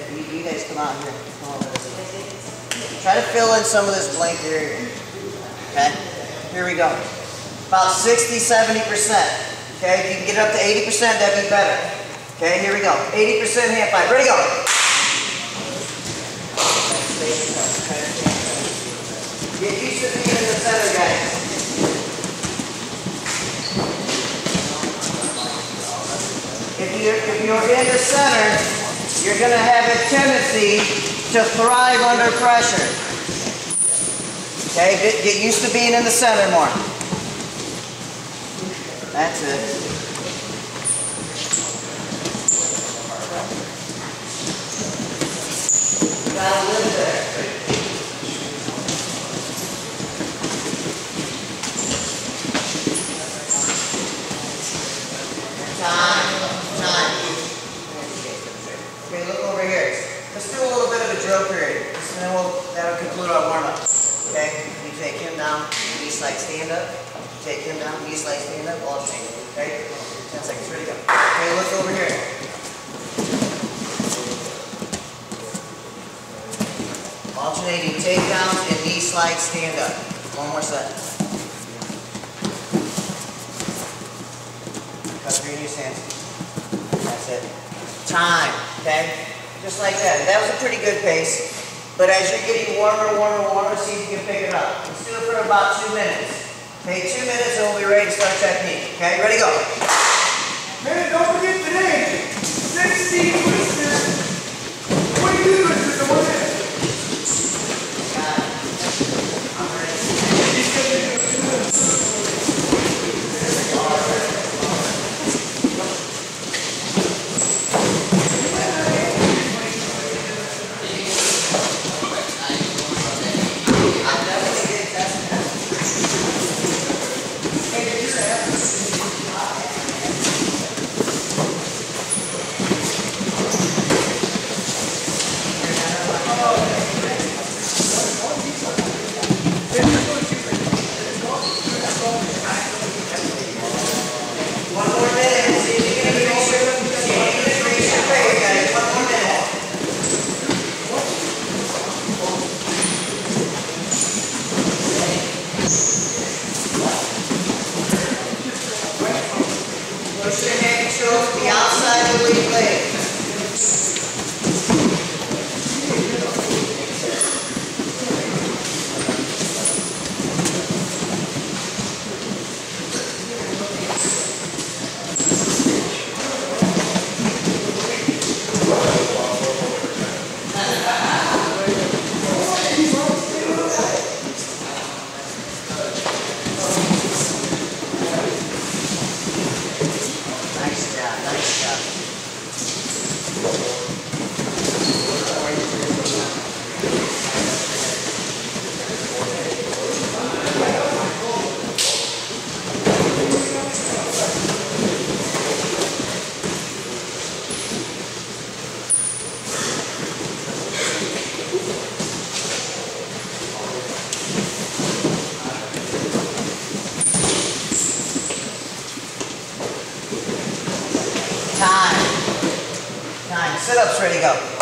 You guys come out here. Come over this. Try to fill in some of this blank area. Okay? Here we go. About 60-70%. Okay? If you can get up to 80%, that'd be better. Okay, here we go. 80% hand fight. Ready, go. Get used to being in the center, guys. If you're in the center, you're going to have a tendency to thrive under pressure. Okay, get used to being in the center more. That's it. Gotta live there. Time. Okay, look over here. Let's do a little bit of a drill period. And then that'll conclude our warm-up. Okay? You take him down, knee slide, stand up. Take him down, knee slide, stand up, alternate. Okay? 10 seconds, ready to go. Okay, look over here. Alternating takedowns and knee slide, stand up. One more set. Cut through your stance. That's it. Time, okay? Just like that. That was a pretty good pace. But as you're getting warmer, see if you can pick it up. Let's do it for about 2 minutes. Okay, 2 minutes and we'll be ready to start technique. Okay, ready, go. Man, don't forget today, 16 twists. 22 twists in 1 minute. Push your head and shoulders to the outside of the weak leg. Nice job. Time. Sit-ups, ready to go.